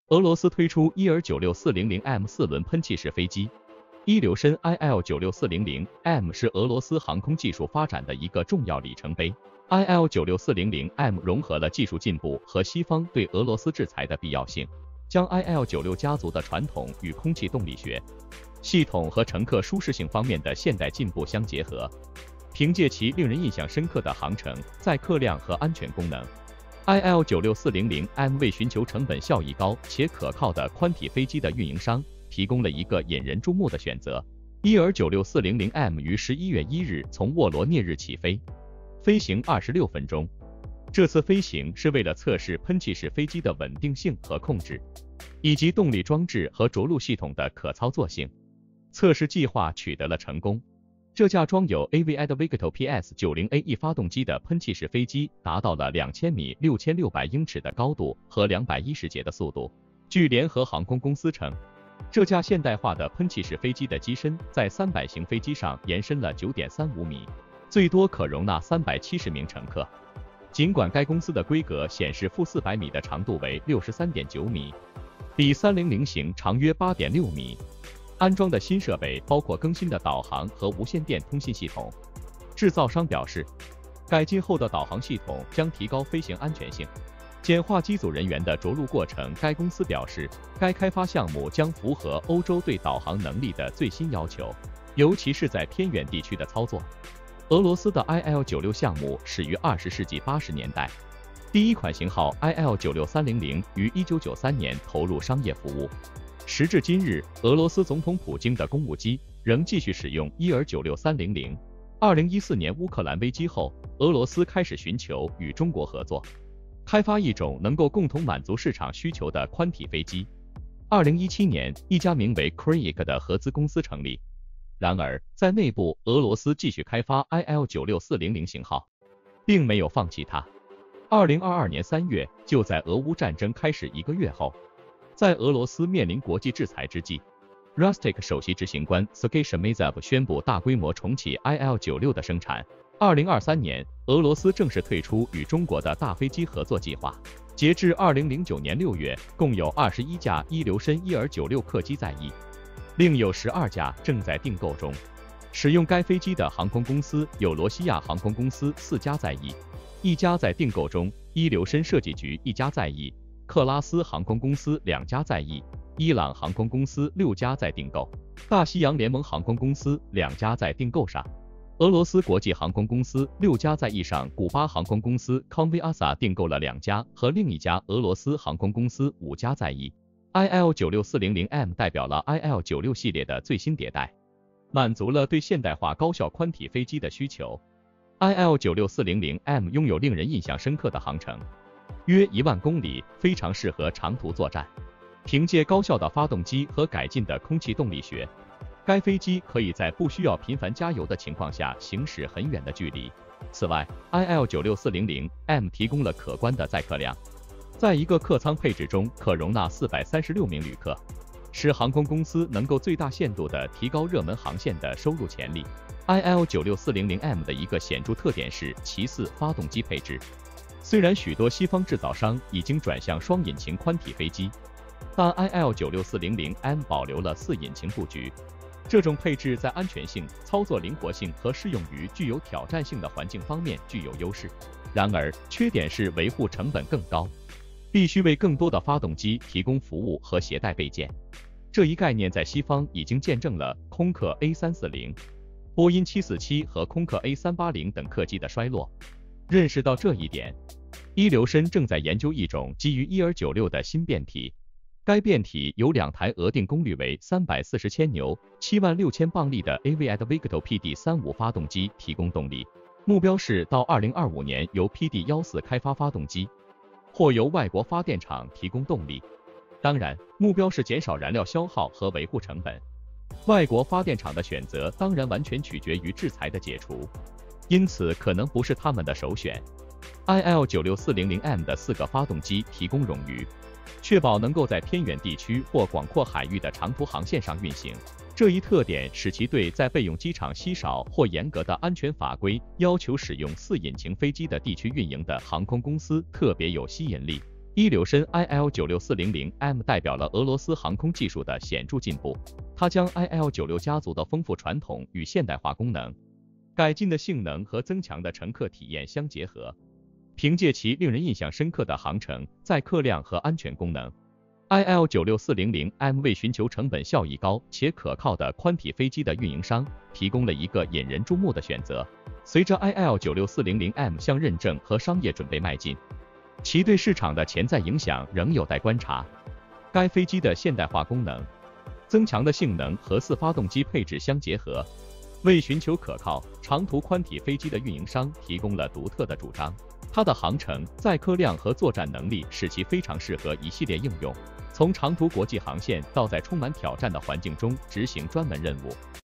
俄罗斯推出伊尔96-400M 四轮喷气式飞机。伊留申 IL-96-400M 是俄罗斯航空技术发展的一个重要里程碑。IL-96-400M 融合了技术进步和西方对俄罗斯制裁的必要性，将 IL-96家族的传统与空气动力学、系统和乘客舒适性方面的现代进步相结合。凭借其令人印象深刻的航程、载客量和安全功能， IL-96-400M 为寻求成本效益高且可靠的宽体飞机的运营商提供了一个引人注目的选择。伊尔96-400M 于11月1日从沃罗涅日起飞，飞行26分钟。这次飞行是为了测试喷气式飞机的稳定性和控制，以及动力装置和着陆系统的可操作性。测试计划取得了成功。这架装有 Aviadvigato PS90AE 发动机的喷气式飞机达到了2000米6600英尺的高度和210节的速度。据联合航空公司称，这架现代化的喷气式飞机的机身在300型飞机上延伸了 9.35 米，最多可容纳370名乘客。尽管该公司的规格显示-400米的长度为 63.9 米，比300型长约 8.6 米。安装的新设备包括更新的导航和无线电通信系统。制造商表示，改进后的导航系统将提高飞行安全性，简化机组人员的着陆过程。该公司表示，该开发项目将符合欧洲对导航能力的最新要求，尤其是在偏远地区的操作。俄罗斯的 IL-96项目始于20世纪80年代，第一款型号 IL-96-300于1993年投入商业服务。时至今日，俄罗斯总统普京的公务机仍继续使用伊尔96-300。2014年乌克兰危机后，俄罗斯开始寻求与中国合作，开发一种能够共同满足市场需求的宽体飞机。2017年，一家名为 Krieg 的合资公司成立。然而，在内部，俄罗斯继续开发 IL-96-400型号，并没有放弃它。2022年3月，就在俄乌战争开始1个月后，在俄罗斯面临国际制裁之际， Rostec 首席执行官 Sergei Shmyzov 宣布大规模重启 IL-96的生产。2023年，俄罗斯正式退出与中国的大飞机合作计划。截至2009年6月，共有21架伊留申伊尔96客机在役，另有12架正在订购中。使用该飞机的航空公司有罗西亚航空公司4家在役，1家在订购中，伊留申设计局1家在役，克拉斯航空公司2家在役，伊朗航空公司6家在订购，大西洋联盟航空公司2家在订购上，俄罗斯国际航空公司6家在役上，古巴航空公司 Conviasa 订购了2家，和另一家俄罗斯航空公司5家在役。IL-96-400M 代表了 IL-96系列的最新迭代，满足了对现代化高效宽体飞机的需求。IL-96-400M 拥有令人印象深刻的航程，约1万公里，非常适合长途作战。凭借高效的发动机和改进的空气动力学，该飞机可以在不需要频繁加油的情况下行驶很远的距离。此外， IL-96-400M 提供了可观的载客量，在一个客舱配置中可容纳436名旅客，使航空公司能够最大限度地提高热门航线的收入潜力。IL-96-400M 的一个显著特点是其4发动机配置。虽然许多西方制造商已经转向双引擎宽体飞机，但 IL-96-400M 保留了4引擎布局。这种配置在安全性、操作灵活性和适用于具有挑战性的环境方面具有优势。然而，缺点是维护成本更高，必须为更多的发动机提供服务和携带备件。这一概念在西方已经见证了空客 A340、波音747和空客 A380等客机的衰落。认识到这一点，伊留申正在研究一种基于伊尔96的新变体。该变体由2台额定功率为340千牛、76000磅力的 Aviadvigato PD35 发动机提供动力。目标是到2025年由 PD14 开发发动机，或由外国发电厂提供动力。当然，目标是减少燃料消耗和维护成本。外国发电厂的选择当然完全取决于制裁的解除，因此可能不是他们的首选。IL-96-400M 的4个发动机提供冗余，确保能够在偏远地区或广阔海域的长途航线上运行。这一特点使其对在备用机场稀少或严格的安全法规要求使用4引擎飞机的地区运营的航空公司特别有吸引力。 一流身 IL-96-400M 代表了俄罗斯航空技术的显著进步，它将 IL-96家族的丰富传统与现代化功能、改进的性能和增强的乘客体验相结合，凭借其令人印象深刻的航程、载客量和安全功能。IL-96-400M 为寻求成本效益高且可靠的宽体飞机的运营商提供了一个引人注目的选择。随着 IL-96-400M 向认证和商业准备迈进，其对市场的潜在影响仍有待观察。该飞机的现代化功能、增强的性能和4发动机配置相结合，为寻求可靠长途宽体飞机的运营商提供了独特的主张。它的航程、载客量和作战能力使其非常适合一系列应用，从长途国际航线到在充满挑战的环境中执行专门任务。